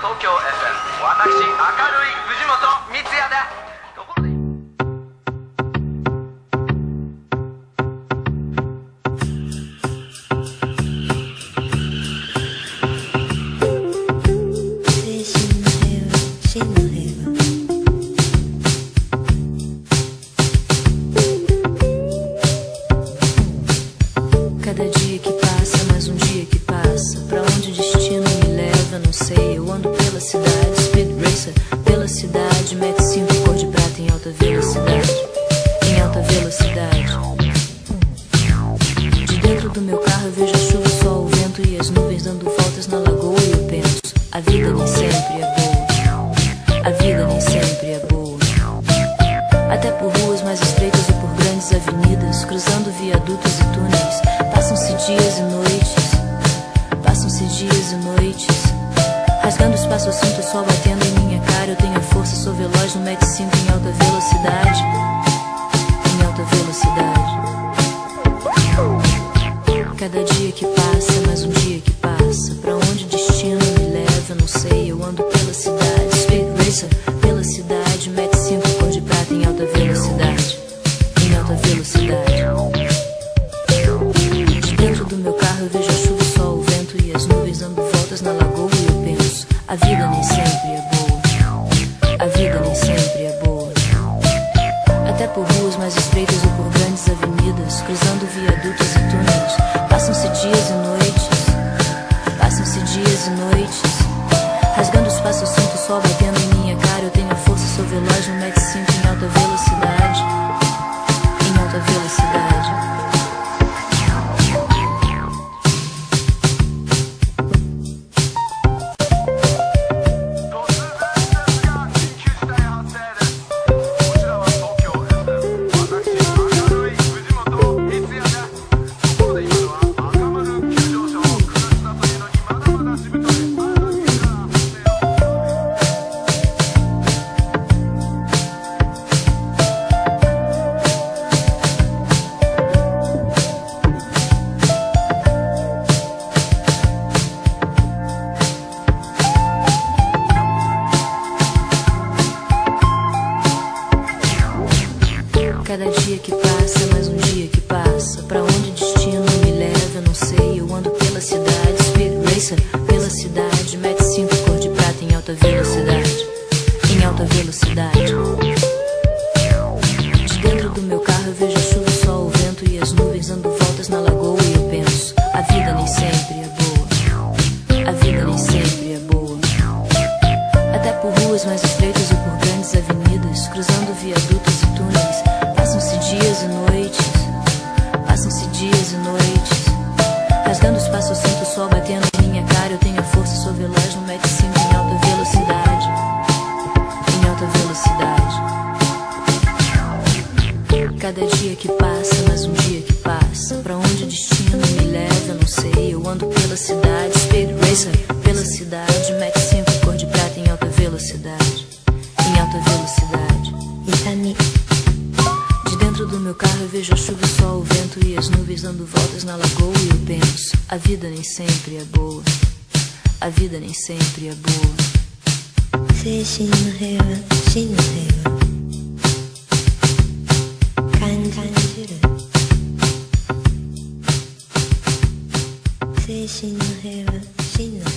東京 FM 私明るい藤本光也だ。ところで Cada dia que passa, mais um dia que passa. Pra onde o destino me leva, não sei. Eu ando pela cidade, speed racer. Pela cidade, mete 5 cor de prata em alta velocidade. Em alta velocidade. De dentro do meu carro eu vejo a chuva, o sol, o vento e as nuvens dando voltas na lagoa. E eu penso, a vida nem sempre é boa. A vida nem sempre é boa. Até por ruas mais estreitas ou por grandes avenidas, cruzando viadutos e túneis, passam-se dias e noites, passam-se dias e noites. Rasgando o espaço, eu sinto o sol batendo em minha cara. Eu tenho a força, sou veloz no Mach 5 em alta velocidade. Em alta velocidade. Cada dia que passa, mais um dia que passa. Pra onde o destino me leva, eu não sei. Eu ando pela cidade, speed racer. Pela cidade, Mach 5 cor de prata em alta velocidade. Em alta velocidade. De dentro do meu carro eu vejo a chuva, o sol, o vento e as nuvens dando voltas na lagoa. E eu penso, a vida nem sempre é boa. A vida nem sempre é boa. Até por ruas mais estreitas ou por grandes avenidas, cruzando viadutos e túneis, passam-se dias e noites, passam-se dias e noites. Rasgando o espaço, eu sinto o sol batendo em minha cara. Eu tenho a força, sou veloz no Mach 5 em alta velocidade. Em alta velocidade. Cada dia que passa, mais um dia que passa. Pra onde o destino me leva, eu não sei. Eu ando pela cidade, speed racer. Pela cidade, Mach 5 cor de prata em alta velocidade. Em alta velocidade. De dentro do meu carro eu vejo a chuva, o sol, o vento e as nuvens dando voltas na lagoa. E eu penso, a vida nem sempre é boa. A vida nem sempre é boa. Até por ruas mais estreitas ou por grandes avenidas, cruzando viadutos e túneis, passam-se dias e noites, passam-se dias e noites. Rasgando o espaço, eu sinto o sol batendo em minha cara. Eu tenho a força, sou veloz no Mach 5 em alta velocidade. Em alta velocidade. Cada dia que passa, mais um dia que passa. Pra onde o destino me leva, eu não sei. Eu ando pela cidade, speed racer. Pela cidade, Mach 5 cor de prata em alta velocidade. Em alta velocidade. Itani. De dentro do meu carro eu vejo a chuva, o sol, o vento e as nuvens dando voltas na lagoa. E eu penso, a vida nem sempre é boa. A vida nem sempre é boa. Sei no rio, kanjiru. Sei no rio,